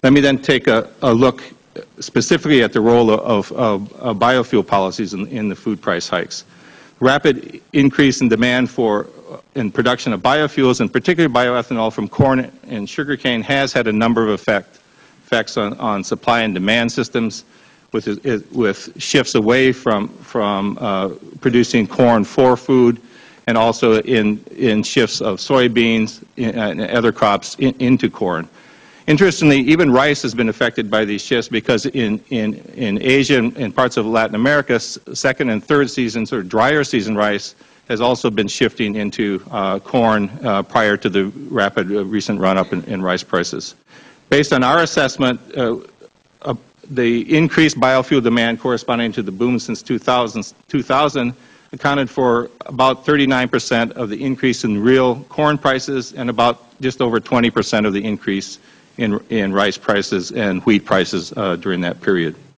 Let me then take a look specifically at the role of biofuel policies in the food price hikes. Rapid increase in demand in production of biofuels, and particularly bioethanol from corn and sugarcane, has had a number of effects on supply and demand systems, with shifts away from producing corn for food, and also in shifts of soybeans and other crops into corn. Interestingly, even rice has been affected by these shifts, because in Asia and parts of Latin America, second and third seasons, or drier season rice, has also been shifting into corn prior to the rapid recent run-up in rice prices. Based on our assessment, the increased biofuel demand corresponding to the boom since 2000 accounted for about 39% of the increase in real corn prices, and about just over 20% of the increase in rice prices and wheat prices during that period.